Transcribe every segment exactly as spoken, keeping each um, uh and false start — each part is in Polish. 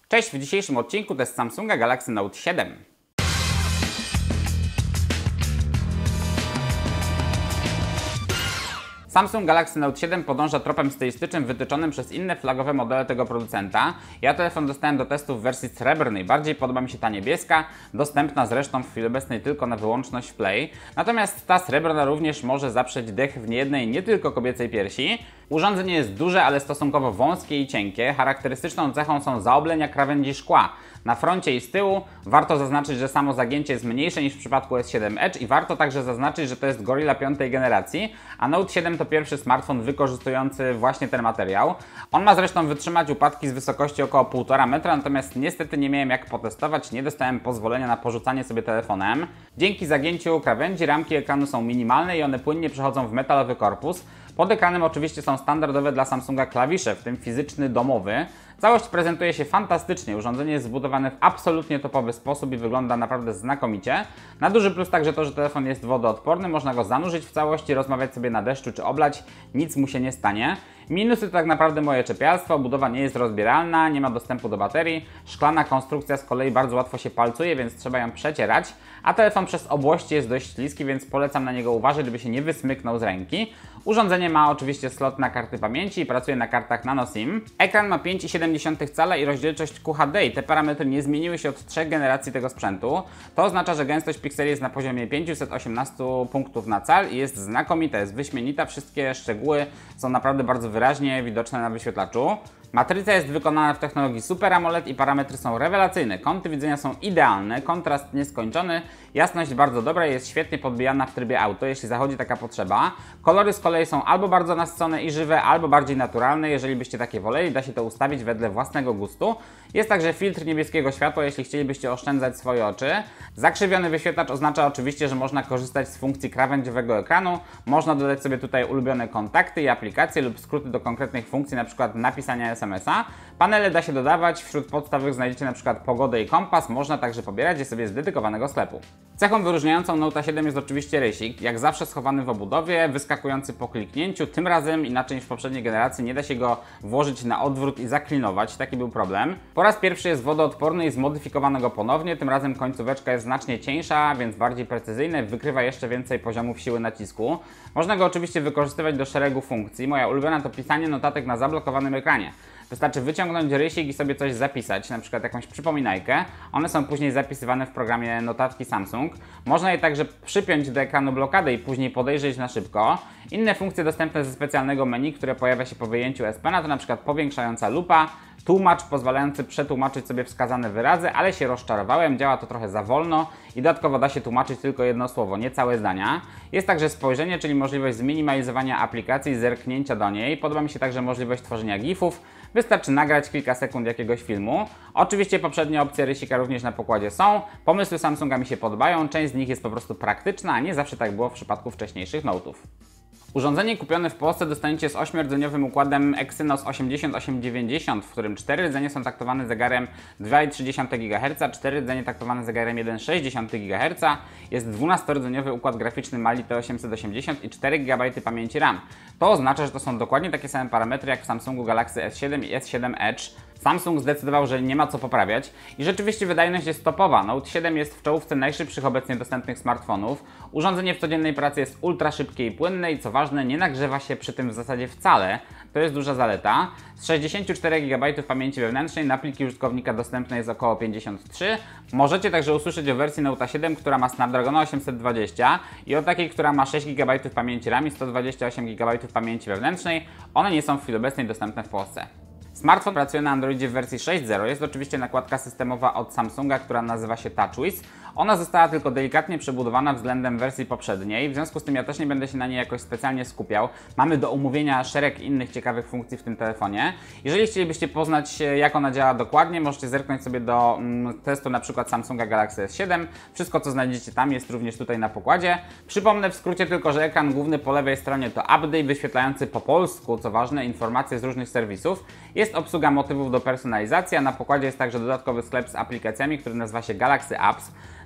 Cześć, w dzisiejszym odcinku test Samsunga Galaxy Note siedem. Samsung Galaxy Note siedem podąża tropem stylistycznym wytyczonym przez inne flagowe modele tego producenta. Ja telefon dostałem do testu w wersji srebrnej, bardziej podoba mi się ta niebieska, dostępna zresztą w chwili obecnej tylko na wyłączność Play. Natomiast ta srebrna również może zaprzeć dech w niejednej, nie tylko kobiecej piersi. Urządzenie jest duże, ale stosunkowo wąskie i cienkie. Charakterystyczną cechą są zaoblenia krawędzi szkła. Na froncie i z tyłu warto zaznaczyć, że samo zagięcie jest mniejsze niż w przypadku S siedem Edge i warto także zaznaczyć, że to jest Gorilla piątej generacji, a Note siedem to pierwszy smartfon wykorzystujący właśnie ten materiał. On ma zresztą wytrzymać upadki z wysokości około półtora metra, natomiast niestety nie miałem jak potestować, nie dostałem pozwolenia na porzucanie sobie telefonem. Dzięki zagięciu krawędzi ramki ekranu są minimalne i one płynnie przechodzą w metalowy korpus. Pod ekranem oczywiście są standardowe dla Samsunga klawisze, w tym fizyczny, domowy. Całość prezentuje się fantastycznie, urządzenie jest zbudowane w absolutnie topowy sposób i wygląda naprawdę znakomicie. Na duży plus także to, że telefon jest wodoodporny, można go zanurzyć w całości, rozmawiać sobie na deszczu czy oblać, nic mu się nie stanie. Minusy to tak naprawdę moje czepialstwo, budowa nie jest rozbieralna, nie ma dostępu do baterii, szklana konstrukcja z kolei bardzo łatwo się palcuje, więc trzeba ją przecierać, a telefon przez obłości jest dość śliski, więc polecam na niego uważać, żeby się nie wysmyknął z ręki. Urządzenie ma oczywiście slot na karty pamięci i pracuje na kartach nano SIM. Ekran ma pięć przecinek siedem cala i rozdzielczość Q H D i te parametry nie zmieniły się od trzech generacji tego sprzętu. To oznacza, że gęstość pikseli jest na poziomie pięćset osiemnaście punktów na cal i jest znakomita, jest wyśmienita, wszystkie szczegóły są naprawdę bardzo wyraźnie widoczne na wyświetlaczu. Matryca jest wykonana w technologii Super AMOLED i parametry są rewelacyjne. Kąty widzenia są idealne, kontrast nieskończony, jasność bardzo dobra i jest świetnie podbijana w trybie auto, jeśli zachodzi taka potrzeba. Kolory z kolei są albo bardzo nasycone i żywe, albo bardziej naturalne. Jeżeli byście takie woleli, da się to ustawić wedle własnego gustu. Jest także filtr niebieskiego światła, jeśli chcielibyście oszczędzać swoje oczy. Zakrzywiony wyświetlacz oznacza oczywiście, że można korzystać z funkcji krawędziowego ekranu. Można dodać sobie tutaj ulubione kontakty i aplikacje lub skróty do konkretnych funkcji, np. napisania es em es a. Panele da się dodawać, wśród podstawowych znajdziecie np. pogodę i kompas, można także pobierać je sobie z dedykowanego sklepu. Cechą wyróżniającą Note siedem jest oczywiście rysik, jak zawsze schowany w obudowie, wyskakujący po kliknięciu. Tym razem, inaczej niż w poprzedniej generacji, nie da się go włożyć na odwrót i zaklinować, taki był problem. Po raz pierwszy jest wodoodporny i zmodyfikowano go ponownie, tym razem końcóweczka jest znacznie cieńsza, więc bardziej precyzyjna, wykrywa jeszcze więcej poziomów siły nacisku. Można go oczywiście wykorzystywać do szeregu funkcji, moja ulubiona to pisanie notatek na zablokowanym ekranie. Wystarczy wyciągnąć rysik i sobie coś zapisać, na przykład jakąś przypominajkę. One są później zapisywane w programie Notatki Samsung. Można je także przypiąć do ekranu blokadę i później podejrzeć na szybko. Inne funkcje dostępne ze specjalnego menu, które pojawia się po wyjęciu S Pena, to na przykład powiększająca lupa, tłumacz pozwalający przetłumaczyć sobie wskazane wyrazy, ale się rozczarowałem, działa to trochę za wolno i dodatkowo da się tłumaczyć tylko jedno słowo, nie całe zdania. Jest także spojrzenie, czyli możliwość zminimalizowania aplikacji i zerknięcia do niej. Podoba mi się także możliwość tworzenia gifów. Wystarczy nagrać kilka sekund jakiegoś filmu. Oczywiście poprzednie opcje rysika również na pokładzie są. Pomysły Samsunga mi się podobają, część z nich jest po prostu praktyczna, a nie zawsze tak było w przypadku wcześniejszych Note'ów. Urządzenie kupione w Polsce dostaniecie z ośmiordzeniowym układem Exynos osiemdziesiąt osiem dziewięćdziesiąt, w którym cztery rdzenie są taktowane zegarem dwa przecinek trzy gigaherca, cztery rdzenie taktowane zegarem jeden przecinek sześć gigaherca, jest dwunastorrdzeniowy układ graficzny Mali T osiemset osiemdziesiąt i cztery giga pamięci RAM. To oznacza, że to są dokładnie takie same parametry jak w Samsungu Galaxy S siedem i S siedem Edge. Samsung zdecydował, że nie ma co poprawiać i rzeczywiście wydajność jest topowa. Note siedem jest w czołówce najszybszych obecnie dostępnych smartfonów. Urządzenie w codziennej pracy jest ultra szybkie i płynne i co ważne, nie nagrzewa się przy tym w zasadzie wcale. To jest duża zaleta. Z sześćdziesięciu czterech giga pamięci wewnętrznej na pliki użytkownika dostępne jest około pięćdziesiąt trzy. Możecie także usłyszeć o wersji Note siedem, która ma Snapdragona osiemset dwadzieścia i o takiej, która ma sześć giga pamięci RAM i sto dwadzieścia osiem giga pamięci wewnętrznej. One nie są w chwili obecnej dostępne w Polsce. Smartfon pracuje na Androidzie w wersji sześć zero. Jest oczywiście nakładka systemowa od Samsunga, która nazywa się TouchWiz. Ona została tylko delikatnie przebudowana względem wersji poprzedniej, w związku z tym ja też nie będę się na niej jakoś specjalnie skupiał. Mamy do omówienia szereg innych ciekawych funkcji w tym telefonie. Jeżeli chcielibyście poznać, jak ona działa dokładnie, możecie zerknąć sobie do mm, testu na przykład Samsunga Galaxy S siedem. Wszystko, co znajdziecie tam, jest również tutaj na pokładzie. Przypomnę w skrócie tylko, że ekran główny po lewej stronie to update wyświetlający po polsku, co ważne, informacje z różnych serwisów. Jest obsługa motywów do personalizacji, a na pokładzie jest także dodatkowy sklep z aplikacjami, który nazywa się Galaxy Apps.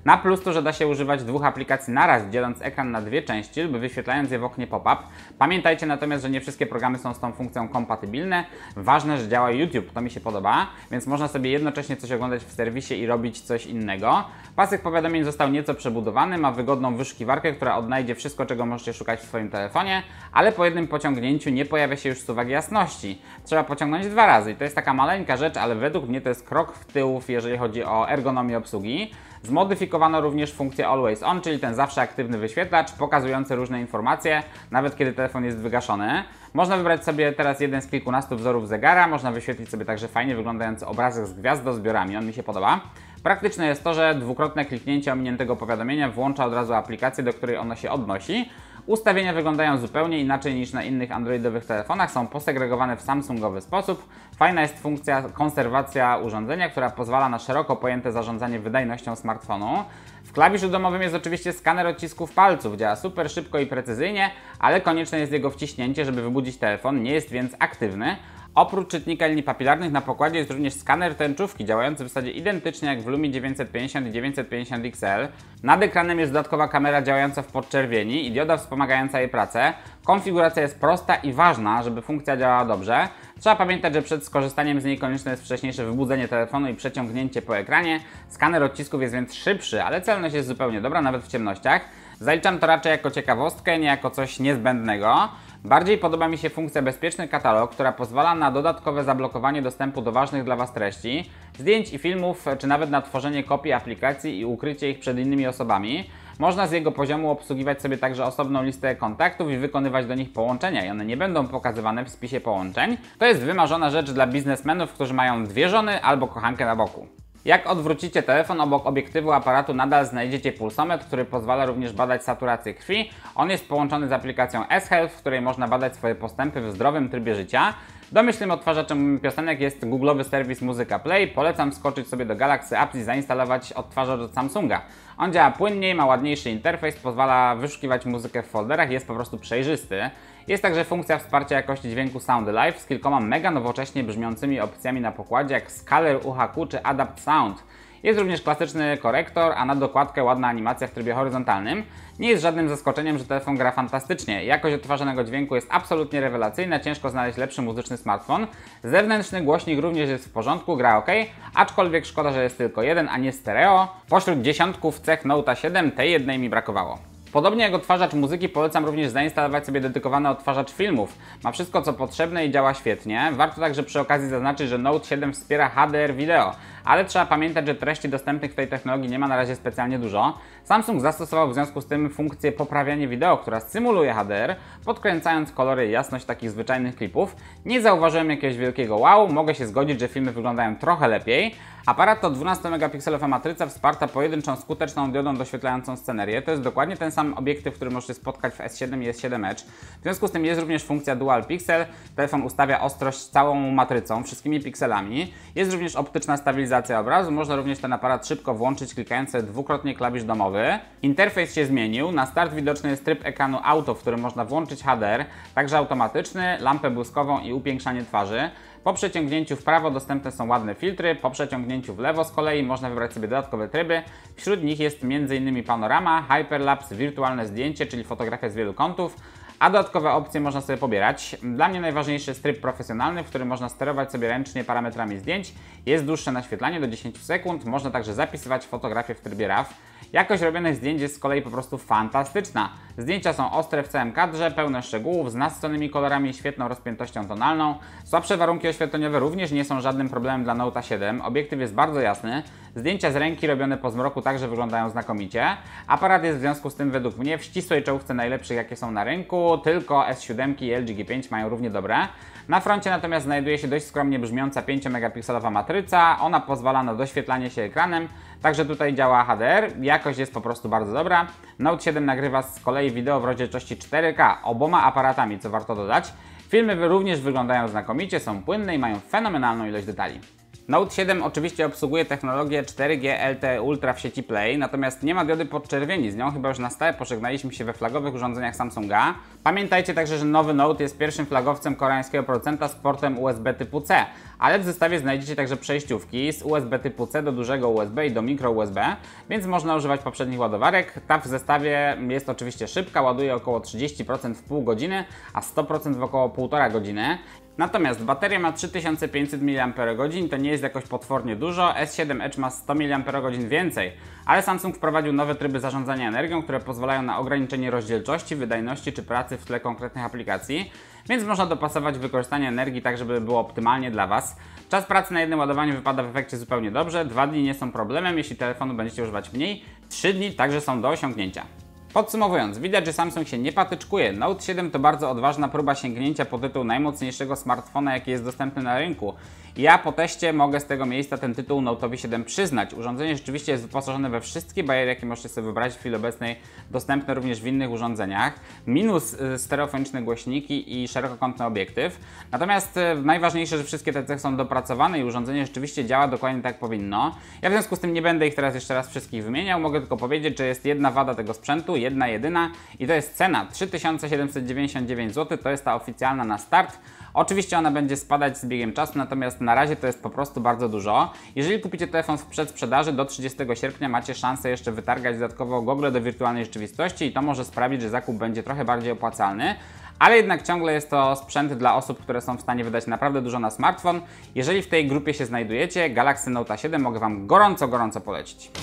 Na plus to, że da się używać dwóch aplikacji naraz, dzieląc ekran na dwie części lub wyświetlając je w oknie pop-up. Pamiętajcie natomiast, że nie wszystkie programy są z tą funkcją kompatybilne. Ważne, że działa YouTube, to mi się podoba, więc można sobie jednocześnie coś oglądać w serwisie i robić coś innego. Pasek powiadomień został nieco przebudowany, ma wygodną wyszukiwarkę, która odnajdzie wszystko, czego możecie szukać w swoim telefonie, ale po jednym pociągnięciu nie pojawia się już suwak jasności. Trzeba pociągnąć dwa razy i to jest taka maleńka rzecz, ale według mnie to jest krok w tył, jeżeli chodzi o ergonomię obsługi. Zmodyfikowano również funkcję Always On, czyli ten zawsze aktywny wyświetlacz, pokazujący różne informacje, nawet kiedy telefon jest wygaszony. Można wybrać sobie teraz jeden z kilkunastu wzorów zegara, można wyświetlić sobie także fajnie wyglądający obrazek z gwiazdozbiorami, on mi się podoba. Praktyczne jest to, że dwukrotne kliknięcie ominiętego powiadomienia włącza od razu aplikację, do której ono się odnosi. Ustawienia wyglądają zupełnie inaczej niż na innych androidowych telefonach, są posegregowane w samsungowy sposób. Fajna jest funkcja konserwacja urządzenia, która pozwala na szeroko pojęte zarządzanie wydajnością smartfonu. W klawiszu domowym jest oczywiście skaner odcisków palców, działa super szybko i precyzyjnie, ale konieczne jest jego wciśnięcie, żeby wybudzić telefon, nie jest więc aktywny. Oprócz czytnika linii papilarnych na pokładzie jest również skaner tęczówki, działający w zasadzie identycznie jak w Lumie dziewięćset pięćdziesiąt i dziewięćset pięćdziesiąt X L. Nad ekranem jest dodatkowa kamera działająca w podczerwieni i dioda wspomagająca jej pracę. Konfiguracja jest prosta i ważna, żeby funkcja działała dobrze. Trzeba pamiętać, że przed skorzystaniem z niej konieczne jest wcześniejsze wybudzenie telefonu i przeciągnięcie po ekranie. Skaner odcisków jest więc szybszy, ale celność jest zupełnie dobra, nawet w ciemnościach. Zaliczam to raczej jako ciekawostkę, nie jako coś niezbędnego. Bardziej podoba mi się funkcja Bezpieczny Katalog, która pozwala na dodatkowe zablokowanie dostępu do ważnych dla Was treści, zdjęć i filmów, czy nawet na tworzenie kopii aplikacji i ukrycie ich przed innymi osobami. Można z jego poziomu obsługiwać sobie także osobną listę kontaktów i wykonywać do nich połączenia i one nie będą pokazywane w spisie połączeń. To jest wymarzona rzecz dla biznesmenów, którzy mają dwie żony albo kochankę na boku. Jak odwrócicie telefon, obok obiektywu aparatu nadal znajdziecie pulsometr, który pozwala również badać saturację krwi. On jest połączony z aplikacją S-Health, w której można badać swoje postępy w zdrowym trybie życia. Domyślnym odtwarzaczem piosenek jest googlowy serwis Muzyka Play. Polecam skoczyć sobie do Galaxy Apps i zainstalować odtwarzacz od Samsunga. On działa płynniej, ma ładniejszy interfejs, pozwala wyszukiwać muzykę w folderach, jest po prostu przejrzysty. Jest także funkcja wsparcia jakości dźwięku Sound Alive z kilkoma mega nowocześnie brzmiącymi opcjami na pokładzie jak Scaler U H Q czy Adapt Sound. Jest również klasyczny korektor, a na dokładkę ładna animacja w trybie horyzontalnym. Nie jest żadnym zaskoczeniem, że telefon gra fantastycznie. Jakość odtwarzanego dźwięku jest absolutnie rewelacyjna, ciężko znaleźć lepszy muzyczny smartfon. Zewnętrzny głośnik również jest w porządku, gra ok, aczkolwiek szkoda, że jest tylko jeden, a nie stereo. Pośród dziesiątków cech Note'a siedem tej jednej mi brakowało. Podobnie jak odtwarzacz muzyki polecam również zainstalować sobie dedykowany odtwarzacz filmów. Ma wszystko co potrzebne i działa świetnie. Warto także przy okazji zaznaczyć, że Note siedem wspiera H D R wideo, ale trzeba pamiętać, że treści dostępnych w tej technologii nie ma na razie specjalnie dużo. Samsung zastosował w związku z tym funkcję poprawiania wideo, która symuluje H D R, podkręcając kolory i jasność takich zwyczajnych klipów. Nie zauważyłem jakiegoś wielkiego wow, mogę się zgodzić, że filmy wyglądają trochę lepiej. Aparat to dwunastomegapikselowa matryca wsparta pojedynczą skuteczną diodą doświetlającą scenerię. To jest dokładnie ten sam obiektyw, który możecie spotkać w S siedem i S siedem Edge. W związku z tym jest również funkcja Dual Pixel. Telefon ustawia ostrość całą matrycą, wszystkimi pikselami. Jest również optyczna stabilizacja obrazu. Można również ten aparat szybko włączyć, klikając sobie dwukrotnie klawisz domowy. Interfejs się zmienił. Na start widoczny jest tryb ekranu Auto, w którym można włączyć H D R, także automatyczny, lampę błyskową i upiększanie twarzy. Po przeciągnięciu w prawo dostępne są ładne filtry, po przeciągnięciu w lewo z kolei można wybrać sobie dodatkowe tryby. Wśród nich jest między innymi panorama, hyperlapse, wirtualne zdjęcie, czyli fotografia z wielu kątów, a dodatkowe opcje można sobie pobierać. Dla mnie najważniejszy jest tryb profesjonalny, w którym można sterować sobie ręcznie parametrami zdjęć. Jest dłuższe naświetlanie do dziesięciu sekund, można także zapisywać fotografie w trybie RAW. Jakość robionych zdjęć jest z kolei po prostu fantastyczna. Zdjęcia są ostre w całym kadrze, pełne szczegółów, z nasyconymi kolorami i świetną rozpiętością tonalną. Słabsze warunki oświetleniowe również nie są żadnym problemem dla Note'a siedem. Obiektyw jest bardzo jasny. Zdjęcia z ręki robione po zmroku także wyglądają znakomicie. Aparat jest w związku z tym według mnie w ścisłej czołówce najlepszych jakie są na rynku. Tylko S siedem i L G G pięć mają równie dobre. Na froncie natomiast znajduje się dość skromnie brzmiąca pięciomegapikselowa matryca. Ona pozwala na doświetlanie się ekranem. Także tutaj działa H D R. Jakość jest po prostu bardzo dobra. Note siedem nagrywa z kolei wideo w rozdzielczości cztery K oboma aparatami, co warto dodać. Filmy również wyglądają znakomicie, są płynne i mają fenomenalną ilość detali. Note siedem oczywiście obsługuje technologię cztery G L T E Ultra w sieci Play, natomiast nie ma diody podczerwieni, z nią chyba już na stałe pożegnaliśmy się we flagowych urządzeniach Samsunga. Pamiętajcie także, że nowy Note jest pierwszym flagowcem koreańskiego producenta z portem U S B typu C, ale w zestawie znajdziecie także przejściówki z U S B typu C do dużego U S B i do mikro U S B, więc można używać poprzednich ładowarek. Ta w zestawie jest oczywiście szybka, ładuje około trzydzieści procent w pół godziny, a sto procent w około półtora godziny. Natomiast bateria ma trzy tysiące pięćset miliamperów godzin, to nie jest jakoś potwornie dużo. S siedem Edge ma sto miliamperów godzin więcej, ale Samsung wprowadził nowe tryby zarządzania energią, które pozwalają na ograniczenie rozdzielczości, wydajności czy pracy w tle konkretnych aplikacji, więc można dopasować wykorzystanie energii tak, żeby było optymalnie dla Was. Czas pracy na jednym ładowaniu wypada w efekcie zupełnie dobrze, dwa dni nie są problemem, jeśli telefonu będziecie używać mniej, trzy dni także są do osiągnięcia. Podsumowując, widać, że Samsung się nie patyczkuje. Note siedem to bardzo odważna próba sięgnięcia po tytuł najmocniejszego smartfona, jaki jest dostępny na rynku. Ja po teście mogę z tego miejsca ten tytuł Note'owi siedem przyznać. Urządzenie rzeczywiście jest wyposażone we wszystkie bariery, jakie możecie sobie wyobrazić w chwili obecnej, dostępne również w innych urządzeniach. Minus y, stereofoniczne głośniki i szerokokątny obiektyw. Natomiast y, najważniejsze, że wszystkie te cechy są dopracowane i urządzenie rzeczywiście działa dokładnie tak jak powinno. Ja w związku z tym nie będę ich teraz jeszcze raz wszystkich wymieniał, mogę tylko powiedzieć, że jest jedna wada tego sprzętu, jedna jedyna i to jest cena trzy tysiące siedemset dziewięćdziesiąt dziewięć złotych, to jest ta oficjalna na start. Oczywiście ona będzie spadać z biegiem czasu, natomiast na razie to jest po prostu bardzo dużo. Jeżeli kupicie telefon w przedsprzedaży, do trzydziestego sierpnia macie szansę jeszcze wytargać dodatkowo gogle do wirtualnej rzeczywistości i to może sprawić, że zakup będzie trochę bardziej opłacalny. Ale jednak ciągle jest to sprzęt dla osób, które są w stanie wydać naprawdę dużo na smartfon. Jeżeli w tej grupie się znajdujecie, Galaxy Note siedem mogę Wam gorąco, gorąco polecić.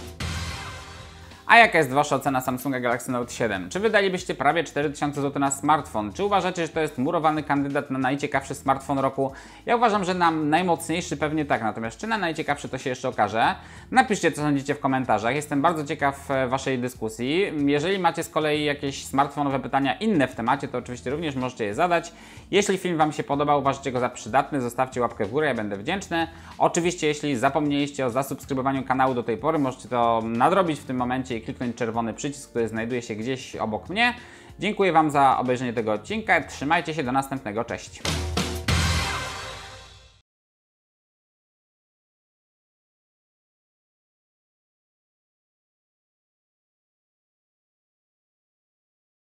A jaka jest Wasza ocena Samsunga Galaxy Note siedem? Czy wydalibyście prawie cztery tysiące złotych na smartfon? Czy uważacie, że to jest murowany kandydat na najciekawszy smartfon roku? Ja uważam, że na najmocniejszy pewnie tak, natomiast czy na najciekawszy to się jeszcze okaże? Napiszcie, co sądzicie w komentarzach, jestem bardzo ciekaw Waszej dyskusji. Jeżeli macie z kolei jakieś smartfonowe pytania inne w temacie, to oczywiście również możecie je zadać. Jeśli film Wam się podobał, uważacie go za przydatny, zostawcie łapkę w górę, ja będę wdzięczny. Oczywiście, jeśli zapomnieliście o zasubskrybowaniu kanału do tej pory, możecie to nadrobić w tym momencie i kliknąć czerwony przycisk, który znajduje się gdzieś obok mnie. Dziękuję Wam za obejrzenie tego odcinka, trzymajcie się, do następnego, cześć!